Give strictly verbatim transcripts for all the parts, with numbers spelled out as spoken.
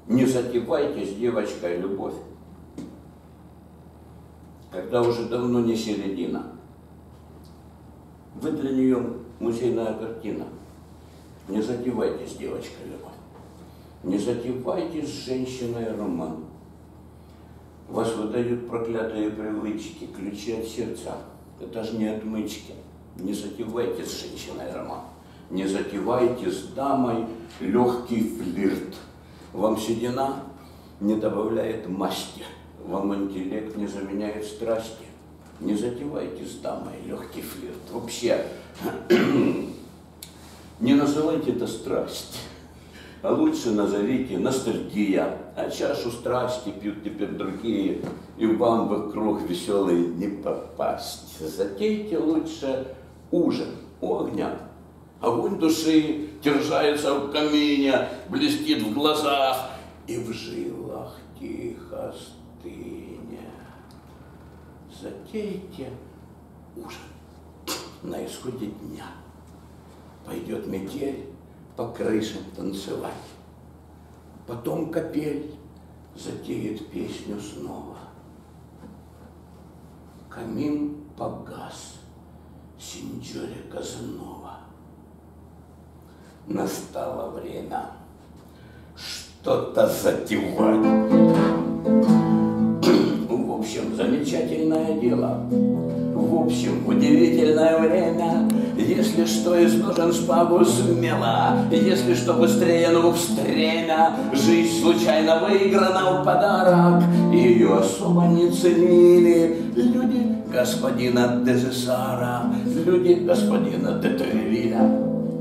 Не затевайте с девочкой любовь, когда уже давно не середина. Вы для нее музейная картина. Не затевайте с девочкой любовь. Не затевайте с женщиной роман. Вас выдают проклятые привычки, ключи от сердца. Это же не отмычки. Не затевайте с женщиной роман. Не затевайте с дамой легкий флирт. Вам седина не добавляет масти. Вам интеллект не заменяет страсти. Не затевайте с дамой легкий флирт. Вообще, не называйте это страсть, а лучше назовите ностальгия. А чашу страсти пьют теперь другие, и вам в их круг веселый не попасть. Затейте лучше ужин у огня. Огонь души терзается в камине, блестит в глазах и в жилах тихо стынет. Затейте ужин на исходе дня. Пойдет метель по крышам танцевать. Потом капель затеет песню снова. Камин погас, синьоре Казанова. Настало время что-то затевать. В общем, замечательное дело. В общем, удивительное время. Если что, из ножен шпагу смело. Если что, быстрее, ну в стремя. Жизнь случайно выиграна в подарок. Ее особо не ценили люди господина де Сесара, люди господина де Тревиля.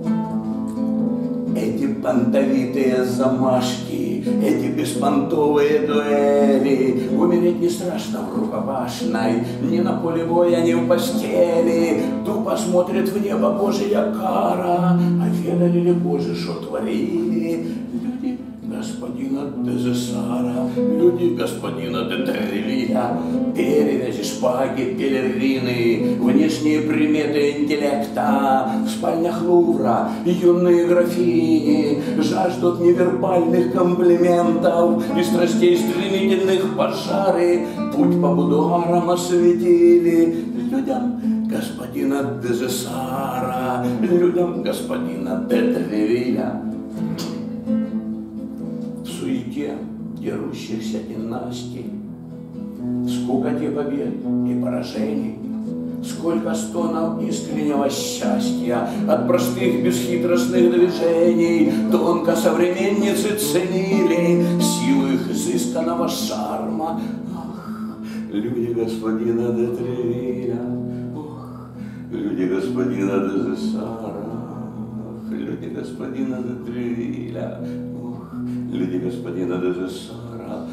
Эти понтовитые замашки, эти беспонтовые дуэли. Умереть не страшно в рукопашной, ни на поле боя, ни в постели. Тупо смотрит в небо Божья кара, а ведали ли Боже, что творили люди господина де Сесара, люди господина де Тревиля. Перевязи, шпаги, пелерины, внешние приметы интеллекта. В спальнях Лувра юные графини жаждут невербальных комплиментов и страстей стремительных пожары. Путь по будуарам осветили людям господина де Сесара, людям господина де Тревиля. В суете дерущихся династий, в скукоте побед и поражений, сколько стонов искреннего счастья от простых бесхитростных движений. Тонко современницы ценили силу их изысканного шарма. Ах, люди господина де Тревиля, ох, люди господина де Сесара, ох, люди господина де Тревиля, ох, люди господина де Сесара.